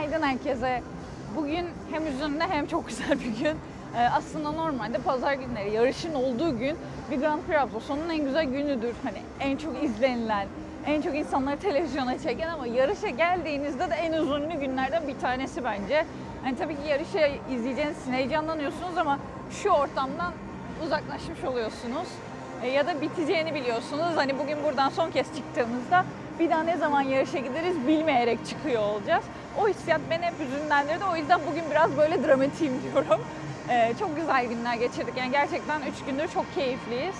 Günaydın herkese. Bugün hem üzerinde hem çok güzel bir gün. Aslında normalde pazar günleri yarışın olduğu gün bir Grand Prix hafta sonunun en güzel günüdür. Hani en çok izlenilen, en çok insanları televizyona çeken ama yarışa geldiğinizde de en hüzünlü günlerden bir tanesi bence. Hani tabii ki yarışı izleyeceğiniz için heyecanlanıyorsunuz ama şu ortamdan uzaklaşmış oluyorsunuz. Ya da biteceğini biliyorsunuz. Hani bugün buradan son kez çıktığımızda bir daha ne zaman yarışa gideriz bilmeyerek çıkıyor olacağız. O hissiyat beni hep hüzünlendirdi. O yüzden bugün biraz böyle dramatiyim diyorum. Çok güzel günler geçirdik. Yani gerçekten 3 gündür çok keyifliyiz.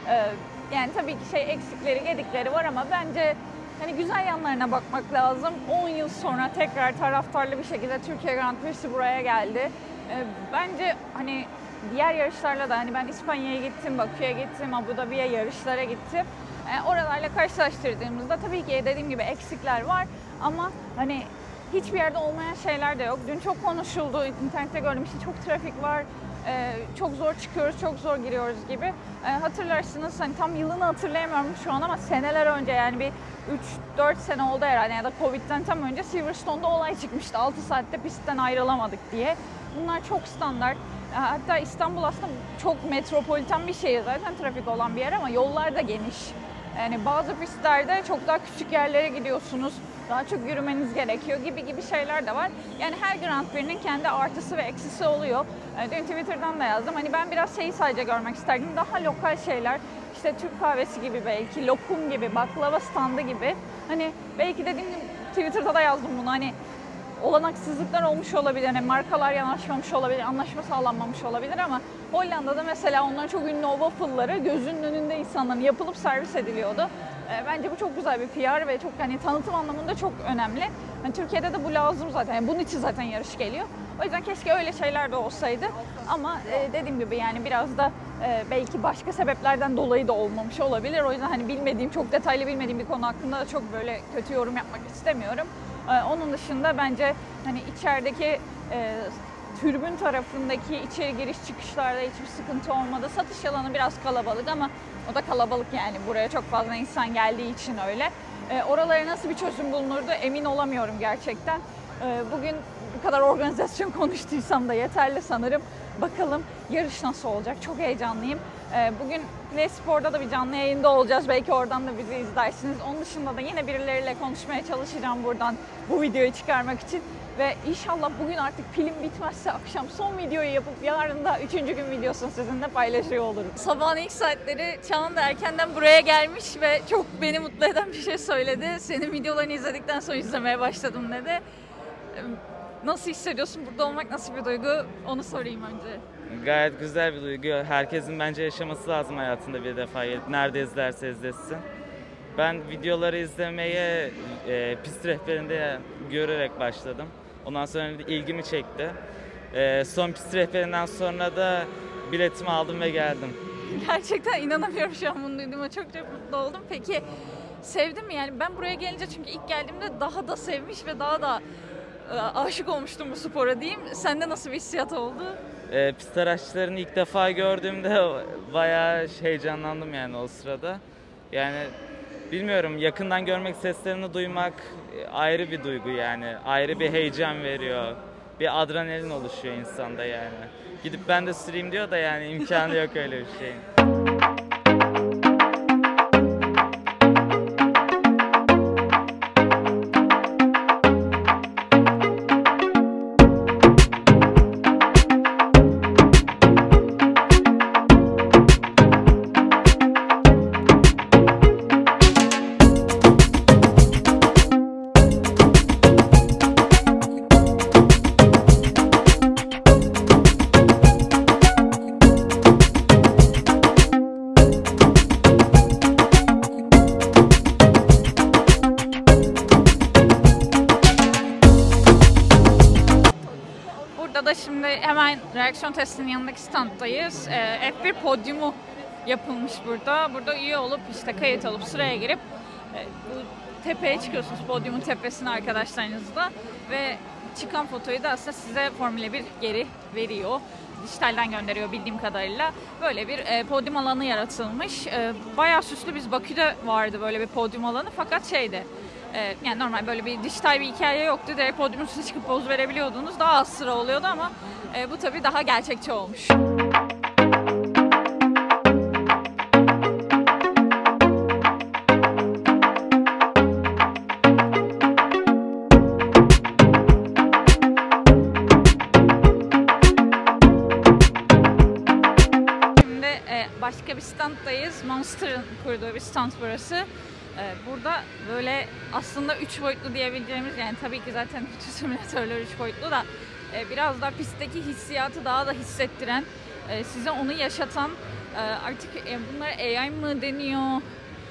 Yani tabii ki eksikleri, gedikleri var ama bence hani güzel yanlarına bakmak lazım. 10 yıl sonra tekrar taraftarlı bir şekilde Türkiye Grand Prix'si buraya geldi. Bence hani diğer yarışlarla da hani ben İspanya'ya gittim, Bakü'ye gittim, Abu Dhabi'ye yarışlara gittim. Oralarla karşılaştırdığımızda tabii ki dediğim gibi eksikler var ama hani hiçbir yerde olmayan şeyler de yok. Dün çok konuşuldu, internette gördüm işte çok trafik var, çok zor çıkıyoruz, çok zor giriyoruz gibi. Hatırlarsınız hani tam yılını hatırlayamıyorum şu an ama seneler önce yani bir 3-4 sene oldu herhalde ya da Covid'den tam önce Silverstone'da olay çıkmıştı. 6 saatte pistten ayrılamadık diye. Bunlar çok standart. Hatta İstanbul aslında çok metropolitan bir şehir zaten trafik olan bir yer ama yollar da geniş. Yani bazı pistlerde çok daha küçük yerlere gidiyorsunuz. Daha çok yürümeniz gerekiyor gibi şeyler de var. Yani her Grand Prix'nin kendi artısı ve eksisi oluyor. Dün Twitter'dan da yazdım. Hani ben biraz sadece görmek isterdim. Daha lokal şeyler. İşte Türk kahvesi gibi belki, lokum gibi, baklava standı gibi. Hani belki dediğim gibi Twitter'da da yazdım bunu. Hani olanaksızlıklar olmuş olabilir, yani markalar yanaşmamış olabilir, anlaşma sağlanmamış olabilir ama Hollanda'da mesela onların çok ünlü o waffle'ları gözünün önünde insanların yapılıp servis ediliyordu. Bence bu çok güzel bir PR ve çok hani tanıtım anlamında çok önemli. Yani Türkiye'de de bu lazım zaten, yani bunun için zaten yarış geliyor. O yüzden keşke öyle şeyler de olsaydı ama dediğim gibi yani biraz da belki başka sebeplerden dolayı da olmamış olabilir. O yüzden hani bilmediğim, çok detaylı bilmediğim bir konu hakkında da çok böyle kötü yorum yapmak istemiyorum. Onun dışında bence hani içerideki tribün tarafındaki içeri giriş çıkışlarda hiçbir sıkıntı olmadı. Satış alanı biraz kalabalık ama o da kalabalık yani buraya çok fazla insan geldiği için öyle. Oralara nasıl bir çözüm bulunurdu emin olamıyorum gerçekten. Bugün bu kadar organizasyon konuştuysam da yeterli sanırım. Bakalım yarış nasıl olacak? Çok heyecanlıyım. Bugün Play Spor'da da bir canlı yayında olacağız. Belki oradan da bizi izlersiniz. Onun dışında da yine birileriyle konuşmaya çalışacağım buradan bu videoyu çıkarmak için. Ve inşallah bugün artık pilim bitmezse akşam son videoyu yapıp yarın da 3. gün videosunu sizinle paylaşıyor olurum. Sabahın ilk saatleri Çağan da erkenden buraya gelmiş ve çok beni mutlu eden bir şey söyledi. Senin videolarını izledikten sonra izlemeye başladım dedi. Nasıl hissediyorsun? Burada olmak nasıl bir duygu? Onu sorayım önce. Gayet güzel bir duygu. Herkesin bence yaşaması lazım hayatında bir defa. Nerede izlerse izlesin. Ben videoları izlemeye pist rehberinde görerek başladım. Ondan sonra ilgimi çekti. Son pist rehberinden sonra da biletimi aldım ve geldim. Gerçekten inanamıyorum şu an bunu duyduğuma. Çok mutlu oldum. Peki sevdin mi? Yani ben buraya gelince çünkü ilk geldiğimde daha da sevmiş ve daha da aşık olmuştum bu spora diyeyim. Sende nasıl bir hissiyat oldu? Pist araçlarını ilk defa gördüğümde bayağı heyecanlandım yani o sırada. Yani bilmiyorum, yakından görmek, seslerini duymak ayrı bir duygu yani. Ayrı bir heyecan veriyor. Bir adrenalin oluşuyor insanda yani. Gidip ben de süreyim diyor da yani imkanı yok öyle bir şeyin. Şimdi hemen reaksiyon testinin yanındaki standdayız. F1 podyumu yapılmış burada. Burada üye olup işte kayıt alıp sıraya girip bu tepeye çıkıyorsunuz, podyumun tepesine arkadaşlarınızla ve çıkan fotoyu da aslında size Formula 1 geri veriyor. Dijitalden gönderiyor bildiğim kadarıyla. Böyle bir podyum alanı yaratılmış. Bayağı süslü, biz Bakü'de vardı böyle bir podyum alanı fakat Yani normal böyle bir dijital bir hikaye yoktu. Direkt podyumun üstüne çıkıp poz verebiliyordunuz. Daha az sıra oluyordu ama bu tabii daha gerçekçi olmuş. Başka bir standdayız. Monster'ın kurduğu bir stand burası. Burada böyle aslında 3 boyutlu diyebileceğimiz, yani tabii ki zaten bütün simülatörler 3 boyutlu da biraz daha pistteki hissiyatı daha da hissettiren, size onu yaşatan, artık bunlar AI mı deniyor,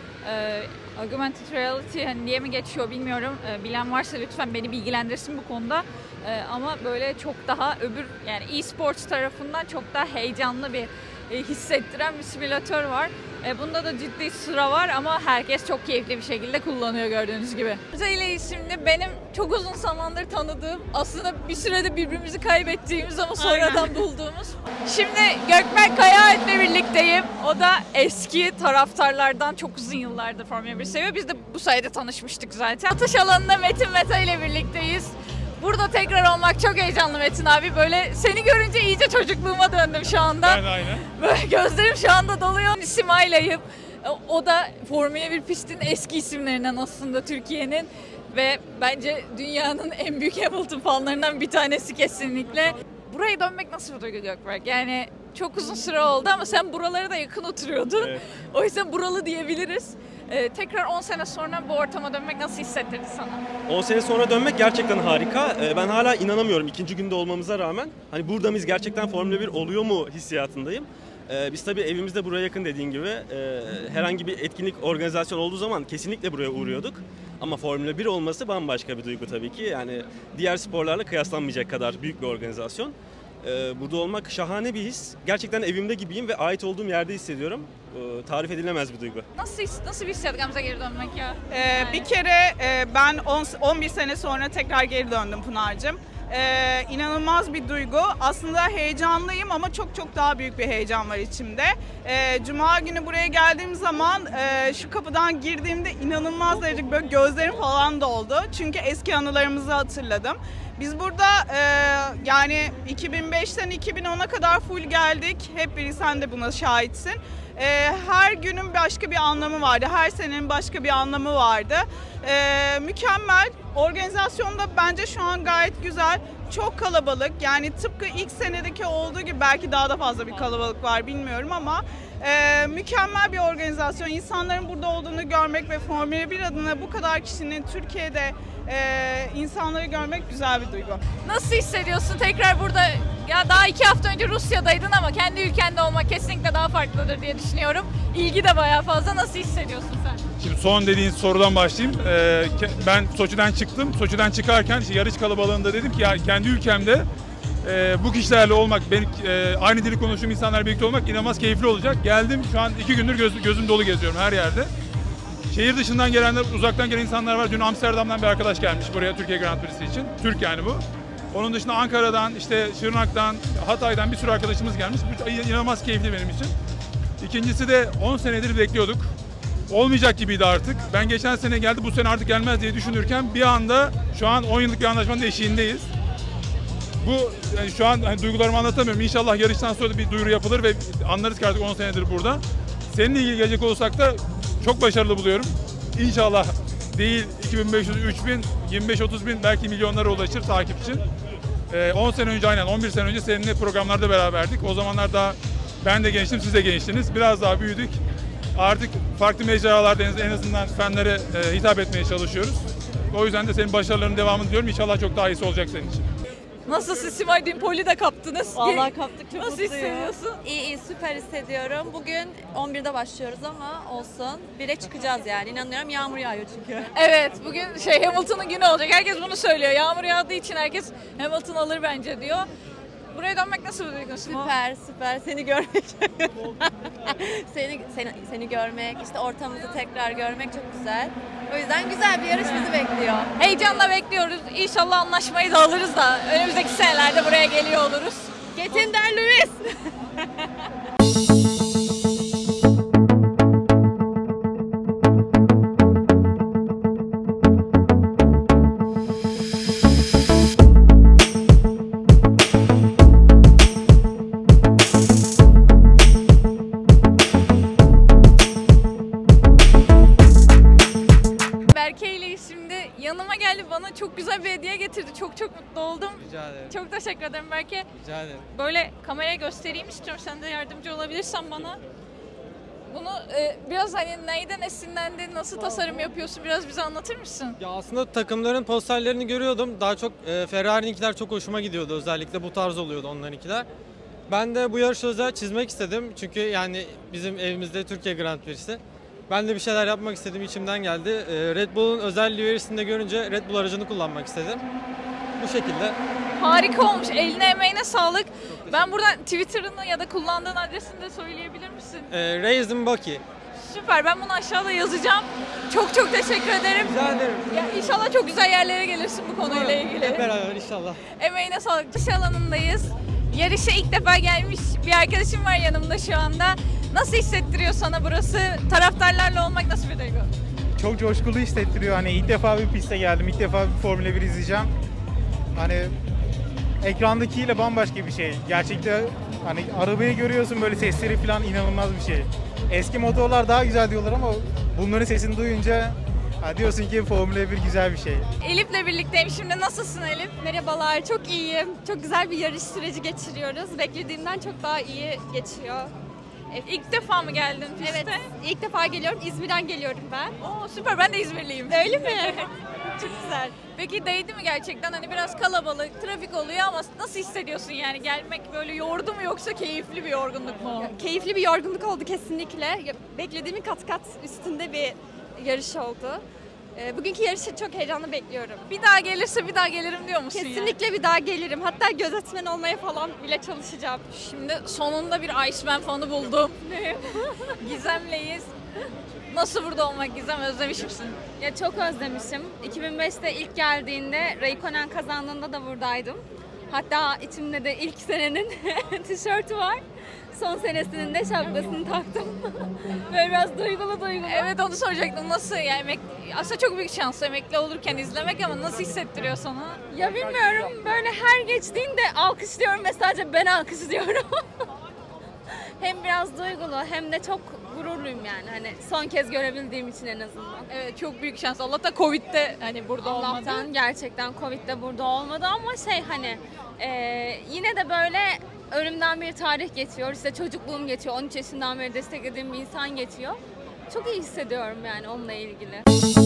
augmented reality hani diye mi geçiyor bilmiyorum. Bilen varsa lütfen beni bilgilendirsin bu konuda. Ama böyle çok daha yani e-sports tarafından çok daha heyecanlı bir hissettiren bir simülatör var. Bunda da ciddi sıra var ama herkes çok keyifli bir şekilde kullanıyor gördüğünüz gibi. Zeyle isimli benim çok uzun zamandır tanıdığım, aslında bir sürede birbirimizi kaybettiğimiz ama sonradan bulduğumuz. Şimdi Gökberk Kayaet'le birlikteyim. O da eski taraftarlardan, çok uzun yıllardır Formula 1 seviyor. Biz de bu sayede tanışmıştık zaten. Atış alanında Metin Mete ile birlikteyiz. Burada tekrar olmak çok heyecanlı Metin abi. Böyle seni görünce iyice çocukluğuma döndüm şu anda. Ben aynen. Böyle gözlerim şu anda doluyor. Simayla'yım. O da Formula 1 pistin eski isimlerinden aslında Türkiye'nin. Ve bence dünyanın en büyük Hamilton fanlarından bir tanesi kesinlikle. Buraya dönmek nasıl bir duygu Gökberk? Yani çok uzun süre oldu ama sen buralara da yakın oturuyordun. Evet. O yüzden buralı diyebiliriz. Tekrar 10 sene sonra bu ortama dönmek nasıl hissettirdi sana? 10 sene sonra dönmek gerçekten harika. Ben hala inanamıyorum ikinci günde olmamıza rağmen. Hani burada mıyız, gerçekten Formula 1 oluyor mu hissiyatındayım. Biz tabii evimizde buraya yakın dediğin gibi herhangi bir etkinlik, organizasyon olduğu zaman kesinlikle buraya uğruyorduk. Ama Formula 1 olması bambaşka bir duygu tabii ki. Yani diğer sporlarla kıyaslanmayacak kadar büyük bir organizasyon. Burada olmak şahane bir his. Gerçekten evimde gibiyim ve ait olduğum yerde hissediyorum. Tarif edilemez bir duygu. Nasıl bir hissiyat Gamze geri dönmek ya? Bir kere ben 11 sene sonra tekrar geri döndüm Pınar'cığım. İnanılmaz bir duygu. Aslında heyecanlıyım ama çok daha büyük bir heyecan var içimde. Cuma günü buraya geldiğim zaman şu kapıdan girdiğimde inanılmaz derecede böyle gözlerim falan doldu. Çünkü eski anılarımızı hatırladım. Biz burada yani 2005'ten 2010'a kadar full geldik. Hep biri, sen de buna şahitsin. Her günün başka bir anlamı vardı. Her senenin başka bir anlamı vardı. Mükemmel. Organizasyonda bence şu an gayet güzel. Çok kalabalık. Yani tıpkı ilk senedeki olduğu gibi, belki daha da fazla bir kalabalık var bilmiyorum ama mükemmel bir organizasyon. İnsanların burada olduğunu görmek ve Formula 1 adına bu kadar kişinin Türkiye'de insanları görmek güzel bir duygu. Nasıl hissediyorsun tekrar burada? Ya daha 2 hafta önce Rusya'daydın ama kendi ülkende olmak kesinlikle daha farklıdır diye düşünüyorum. İlgi de bayağı fazla. Nasıl hissediyorsun sen? Şimdi son dediğin sorudan başlayayım. Ben Soçi'den çıktım. Soçi'den çıkarken yarış kalabalığında dedim ki ya kendi ülkemde bu kişilerle olmak, aynı dili konuştuğum insanlarla birlikte olmak inanılmaz keyifli olacak. Geldim, şu an 2 gündür gözüm dolu geziyorum her yerde. Şehir dışından gelenler, uzaktan gelen insanlar var. Dün Amsterdam'dan bir arkadaş gelmiş buraya Türkiye Grand Prix'si için. Türk yani bu. Onun dışında Ankara'dan, işte Şırnak'tan, Hatay'dan bir sürü arkadaşımız gelmiş. İnanılmaz keyifli benim için. İkincisi de 10 senedir bekliyorduk. Olmayacak gibiydi artık. Ben geçen sene geldi, bu sene artık gelmez diye düşünürken bir anda şu an 10 yıllık bir anlaşmanın eşiğindeyiz. Bu yani şu an hani duygularımı anlatamıyorum. İnşallah yarıştan sonra da bir duyuru yapılır ve anlarız ki artık 10 senedir burada. Seninle ilgili gelecek olursak da çok başarılı buluyorum. İnşallah değil 2500, 3000, 25-30 bin belki milyonlara ulaşır takipçi. 10 sene önce, aynen 11 sene önce seninle programlarda beraberdik. O zamanlar daha ben de gençtim, siz de gençtiniz. Biraz daha büyüdük. Artık farklı mecralarda en azından fanlara hitap etmeye çalışıyoruz. O yüzden de senin başarılarının devamını diliyorum. İnşallah çok daha iyisi olacak senin için. Nasılsın Simay? Dün poli de kaptınız. Vallahi kaptık, çok Nasıl mutluyum. hissediyorsun? İyi, süper hissediyorum. Bugün 11'de başlıyoruz ama olsun. 1'e çıkacağız yani. İnanıyorum, yağmur yağıyor çünkü. Evet, bugün Hamilton'ın günü olacak. Herkes bunu söylüyor. Yağmur yağdığı için herkes Hamilton alır bence diyor. Buraya dönmek nasıl bir duygu? Süper. Seni görmek. seni görmek, işte ortamımızı tekrar görmek çok güzel. O yüzden güzel bir yarış bizi bekliyor. Heyecanla bekliyoruz. İnşallah anlaşmayı da alırız da önümüzdeki senelerde buraya geliyor oluruz. Getin der Lewis. yanıma geldi, bana çok güzel bir hediye getirdi. Çok çok mutlu oldum. Rica ederim. Çok teşekkür ederim belki. Rica ederim. Böyle kameraya göstereyim istiyorum. Sen de yardımcı olabilirsen bana. Bunu biraz hani neyden esinlendin, nasıl tasarım yapıyorsun, biraz bize anlatır mısın? Ya aslında takımların posterlerini görüyordum. Daha çok Ferrari'ninkiler çok hoşuma gidiyordu. Özellikle bu tarz oluyordu onlarınkiler. Ben de bu yarışı özel çizmek istedim. Çünkü yani bizim evimizde Türkiye Grand Prix'si. Ben de bir şeyler yapmak istedim, içimden geldi. Red Bull'un özel liverisini de görünce Red Bull aracını kullanmak istedim. Bu şekilde. Harika olmuş. Eline emeğine sağlık. Ben buradan Twitter'ını ya da kullandığın adresini de söyleyebilir misin? Raisin Bucky. Süper. Ben bunu aşağıda yazacağım. Çok çok teşekkür ederim. Rica ederim. Ya inşallah çok güzel yerlere gelirsin bu konuyla ilgili. Hep beraber inşallah. Emeğine sağlık. Dış alanındayız. Yarışa ilk defa gelmiş bir arkadaşım var yanımda şu anda. Nasıl hissettiriyor sana burası? Taraftarlarla olmak nasıl bir duygu? Çok coşkulu hissettiriyor. Hani ilk defa bir piste geldim. İlk defa bir Formula 1 izleyeceğim. Hani ekrandakiyle bambaşka bir şey. Gerçekten hani arabayı görüyorsun, böyle sesleri falan inanılmaz bir şey. Eski motorlar daha güzel diyorlar ama bunların sesini duyunca diyorsun ki Formula 1 güzel bir şey. Elif'le birlikteyim şimdi. Nasılsın Elif? Merhabalar, çok iyiyim. Çok güzel bir yarış süreci geçiriyoruz. Beklediğimden çok daha iyi geçiyor. İlk defa mı geldin piste? Evet, ilk defa geliyorum. İzmir'den geliyorum ben. Oo, süper, ben de İzmirliyim. Öyle mi? Çok güzel. Peki değdi mi gerçekten? Hani biraz kalabalık, trafik oluyor ama nasıl hissediyorsun yani? Gelmek böyle yordu mu yoksa keyifli bir yorgunluk mu? Keyifli bir yorgunluk oldu kesinlikle. Beklediğimin kat kat üstünde bir yarış oldu. Bugünkü yarışı çok heyecanlı bekliyorum. Bir daha gelirse bir daha gelirim diyor musun? Kesinlikle bir daha gelirim. Hatta gözetmen olmaya falan bile çalışacağım. Şimdi sonunda bir Iceman fanı buldum. Gizem'leyiz. Nasıl burada olmak Gizem? Özlemiş misin? Ya çok özlemişim. 2005'te ilk geldiğinde Raikkonen kazandığında da buradaydım. Hatta içimde de ilk senenin tişörtü var. Son senesinin de şapkasını taktım. Böyle biraz duygulu. Evet, onu soracaktım. Nasıl yani aslında çok büyük şans emekli olurken izlemek ama nasıl hissettiriyor sana? Ya bilmiyorum, böyle her geçtiğinde alkışlıyorum ve sadece ben alkışlıyorum. Hem biraz duygulu hem de çok gururluyum yani. Hani son kez görebildiğim için en azından. Evet, çok büyük şans. Allah'tan Covid'de hani burada Allah'tan olmadı. gerçekten Covid'de burada olmadı ama hani yine de böyle önümden bir tarih geçiyor. İşte çocukluğum geçiyor. 13 yaşından beri desteklediğim bir insan geçiyor. Çok iyi hissediyorum yani onunla ilgili.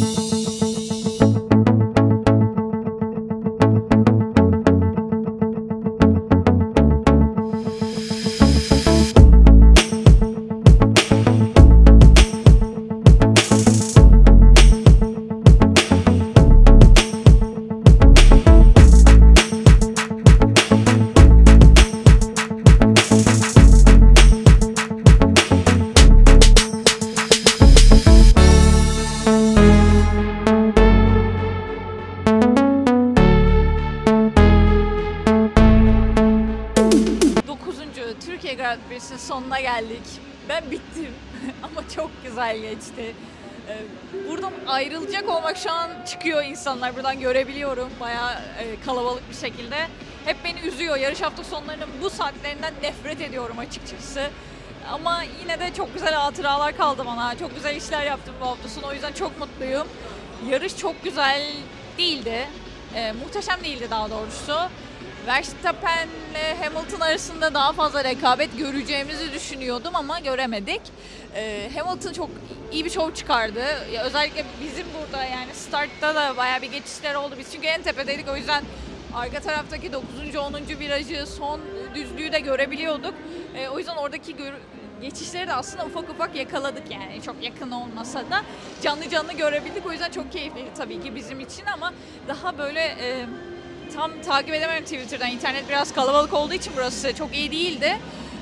Türkiye Grand Prix'sinin sonuna geldik. Ben bittim ama çok güzel geçti. Buradan ayrılacak olmak, şu an çıkıyor insanlar, buradan görebiliyorum bayağı kalabalık bir şekilde. Hep beni üzüyor. Yarış hafta sonlarının bu saatlerinden nefret ediyorum açıkçası. Ama yine de çok güzel hatıralar kaldı bana. Çok güzel işler yaptım bu hafta sonu, o yüzden çok mutluyum. Yarış çok güzel değildi. Muhteşem değildi daha doğrusu. Verstappen'le Hamilton arasında daha fazla rekabet göreceğimizi düşünüyordum ama göremedik. Hamilton çok iyi bir şov çıkardı. Ya özellikle bizim burada yani startta da bayağı bir geçişler oldu. Biz çünkü en tepedeydik, o yüzden arka taraftaki 9. 10. virajı, son düzlüğü de görebiliyorduk. O yüzden oradaki geçişleri de aslında ufak ufak yakaladık yani, çok yakın olmasa da canlı görebildik. O yüzden çok keyifliydi tabii ki bizim için ama daha böyle tam takip edemiyorum Twitter'dan. İnternet biraz kalabalık olduğu için burası çok iyi değildi.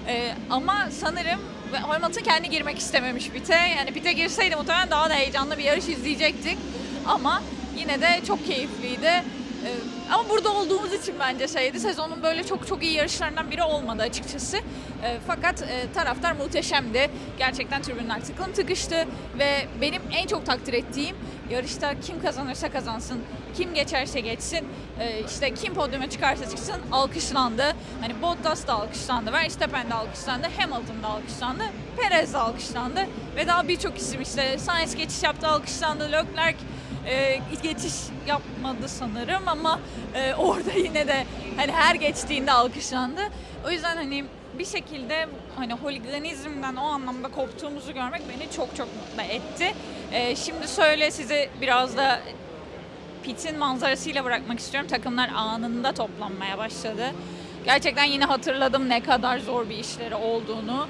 Ama sanırım Hamilton kendi girmek istememiş pite. Yani pite girseydi muhtemelen daha da heyecanlı bir yarış izleyecektik. Ama yine de çok keyifliydi. Ama burada olduğumuz için bence sezonun böyle çok iyi yarışlarından biri olmadı açıkçası. Fakat taraftar muhteşemdi. Gerçekten tribünler tıklım tıkıştı ve benim en çok takdir ettiğim, yarışta kim kazanırsa kazansın, kim geçerse geçsin, işte kim podyuma çıkarsa çıksın alkışlandı. Hani Bottas da alkışlandı, Verstappen de alkışlandı, Hamilton da alkışlandı. Perez de alkışlandı ve daha birçok isim işte Sainz geçiş yaptı, alkışlandı. Leclerc geçiş yapmadı sanırım ama orada yine de hani her geçtiğinde alkışlandı. O yüzden hani bir şekilde hani holiganizmden o anlamda koptuğumuzu görmek beni çok çok mutlu etti. Şimdi size biraz da pitin manzarasıyla bırakmak istiyorum. Takımlar anında toplanmaya başladı. Gerçekten yine hatırladım ne kadar zor bir işleri olduğunu.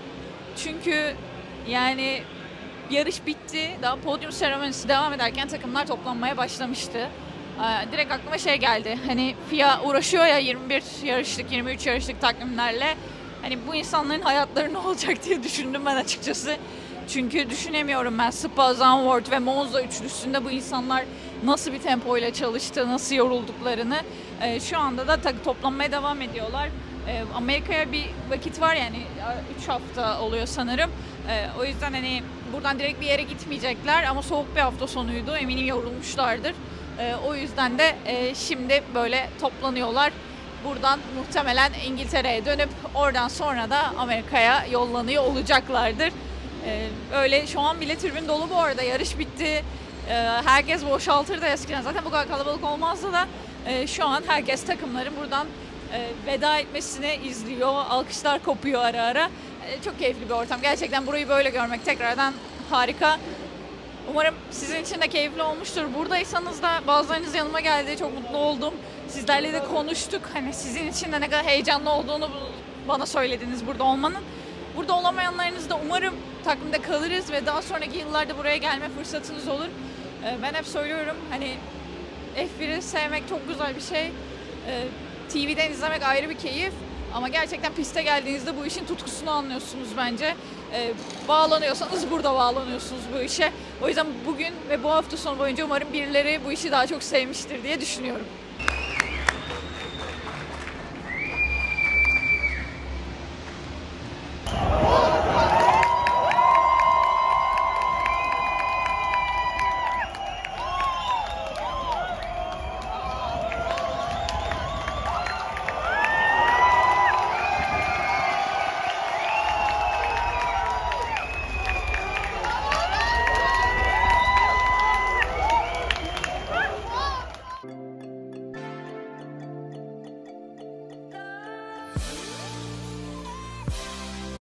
Çünkü yani yarış bitti. Daha podyum seremonisi devam ederken takımlar toplanmaya başlamıştı. Direkt aklıma şey geldi. Hani FIA uğraşıyor ya 21 yarışlık, 23 yarışlık takvimlerle. Hani bu insanların hayatları ne olacak diye düşündüm ben açıkçası. Çünkü düşünemiyorum ben Spa, Zandvoort ve Monza üçlüsünde bu insanlar nasıl bir tempoyla çalıştı, nasıl yorulduklarını. Şu anda da toplanmaya devam ediyorlar. Amerika'ya bir vakit var yani 3 hafta oluyor sanırım. O yüzden hani buradan direkt bir yere gitmeyecekler ama soğuk bir hafta sonuydu. Eminim yorulmuşlardır. O yüzden de şimdi böyle toplanıyorlar. Buradan muhtemelen İngiltere'ye dönüp oradan sonra da Amerika'ya yollanıyor olacaklardır. Öyle şu an bile tribün dolu bu arada. Yarış bitti. Herkes boşaltırdı eskiden. Zaten bu kadar kalabalık olmazdı da şu an herkes takımların buradan veda etmesini izliyor. Alkışlar kopuyor ara ara. Çok keyifli bir ortam. Gerçekten burayı böyle görmek tekrardan harika. Umarım sizin için de keyifli olmuştur. Buradaysanız da bazılarınız yanıma geldi. Çok mutlu oldum. Sizlerle de konuştuk. Hani sizin için de ne kadar heyecanlı olduğunu bana söylediniz burada olmanın. Burada olamayanlarınız da umarım takvimde kalırız ve daha sonraki yıllarda buraya gelme fırsatınız olur. Ben hep söylüyorum hani F1'i sevmek çok güzel bir şey. TV'den izlemek ayrı bir keyif. Ama gerçekten piste geldiğinizde bu işin tutkusunu anlıyorsunuz bence. Bağlanıyorsanız burada bağlanıyorsunuz bu işe. O yüzden bugün ve bu hafta sonu boyunca umarım birileri bu işi daha çok sevmiştir diye düşünüyorum.